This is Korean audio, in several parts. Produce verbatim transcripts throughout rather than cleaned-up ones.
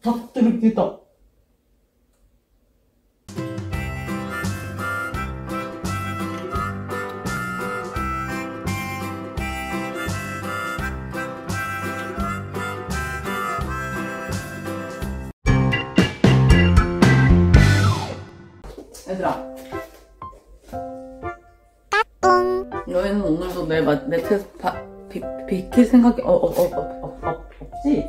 닭들기다. 얘들아, 너희는 오늘도 내, 마, 내 테스트 다 비, 비킬 생각이 어, 어, 어, 어, 어, 어, 없지?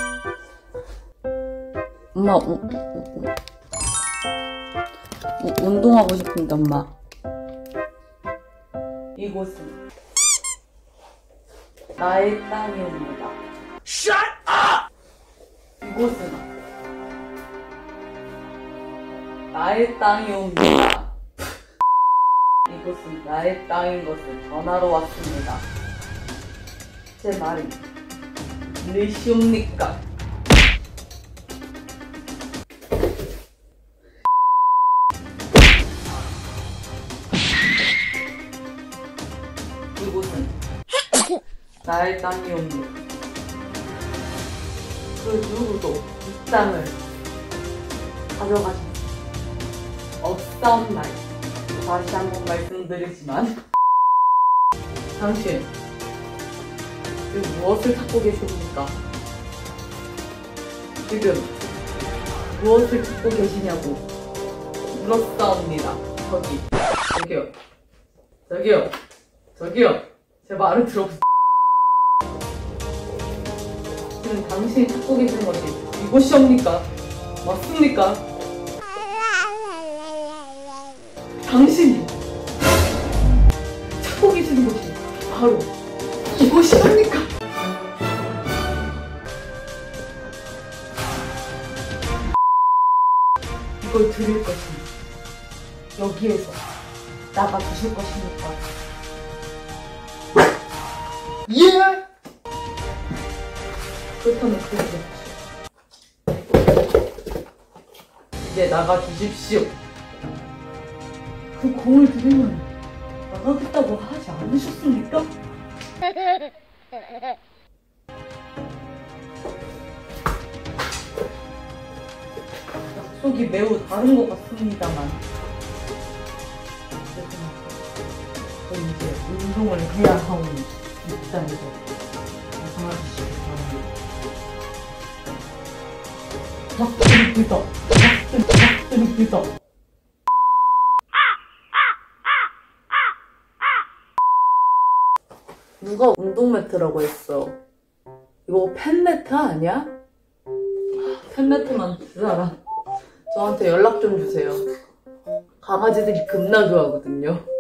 엄마, 우, 우, 우, 우, 운동하고 싶은데, 엄마. 이곳은 나의 땅입니다. Shut up! 이곳은 나의 땅이옵니다. 이곳은 나의 땅인 것을 전하러 왔습니다. 제 말이 무엇이옵니까? 이곳은 나의 땅이옵니다. 그 누구도 이 땅을 가져가지 없다운 말. 다시 한번 말씀드리지만 당신 지금 무엇을 찾고 계십니까? 지금 무엇을 찾고 계시냐고 물었사옵니다. 저기 저기요 저기요 저기요 제 말을 들어보세요. 지금 당신이 찾고 계시는 것이 이곳이옵니까? 맞습니까? 당신이 찾고 계시는 곳이 바로 이곳이옵니까? 이걸 드릴 것이니 여기에서 나가 주실 것입니까? 예! 그렇다면 그렇게 이제 나가 주십시오. 그 공을 들이면 나가겠다고 하지 않으셨습니까? 약속이 매우 다른 것 같습니다만 저 이제 운동을 해야 하오니 입장에서 벗어나주시기 바랍니다. 닭들기다. 닭들기다. 누가 운동 매트라고 했어? 이거 팬 매트 아니야? 팬 매트만 주자라. 저한테 연락 좀 주세요. 강아지들이 겁나 좋아하거든요.